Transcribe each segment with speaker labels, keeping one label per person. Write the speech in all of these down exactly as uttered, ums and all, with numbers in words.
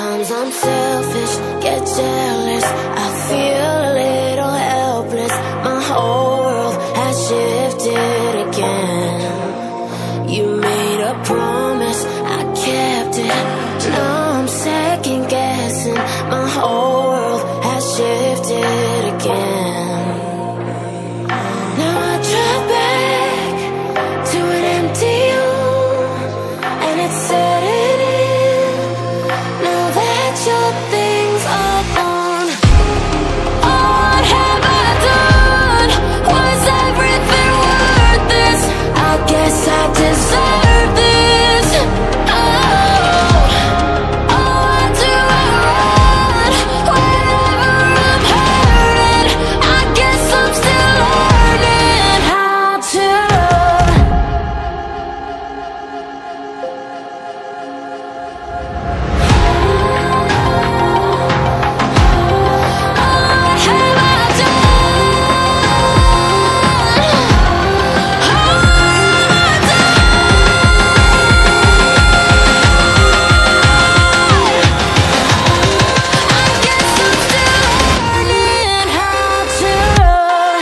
Speaker 1: Sometimes I'm selfish, get jealous, I feel a little helpless. My whole world has shifted again. You made a promise, I kept it. Now I'm second guessing. My whole world has shifted again. Now I drive back to an empty home, and it's setting in. Now that your things are gone, what have I done? Was everything worth this? I guess I deserve this. Oh, oh, why do I run whenever I'm hurting? I guess I'm still learning how to run. What have I done? What have I I guess I'm still learning how to run.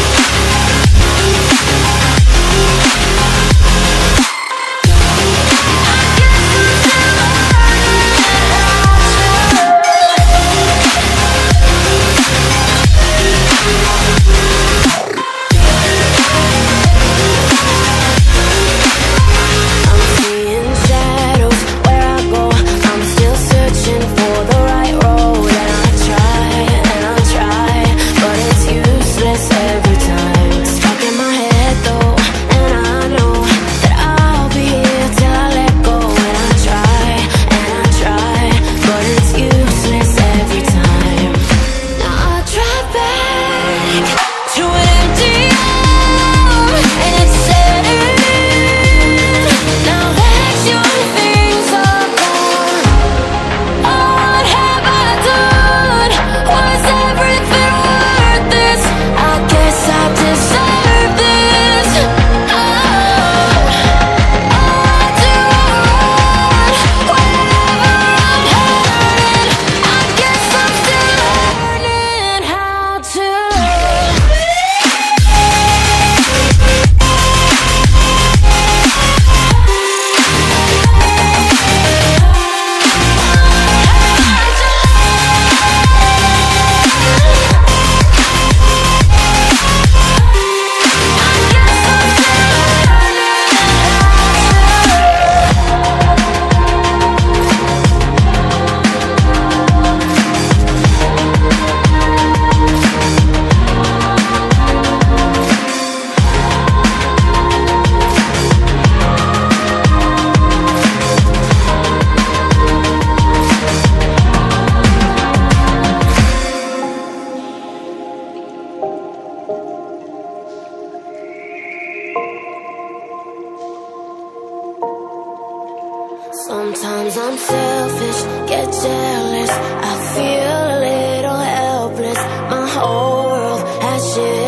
Speaker 1: I'm seeing shadows where I go. I'm still searching for the right road, and I try and I try, but it's useless every time. Stuck in my head though, and I know that I'll be here till I let go. And I try and I try, but it's useless every time. Now I drive back to an empty home, and it's setting in. Now that your things are gone, what have I done? Was everything worth this? I guess I deserve this. Oh, oh, why do I run whenever I'm hurting? I guess I'm still learning how to run. Sometimes I'm selfish, get jealous, I feel a little helpless. My whole world has shifted.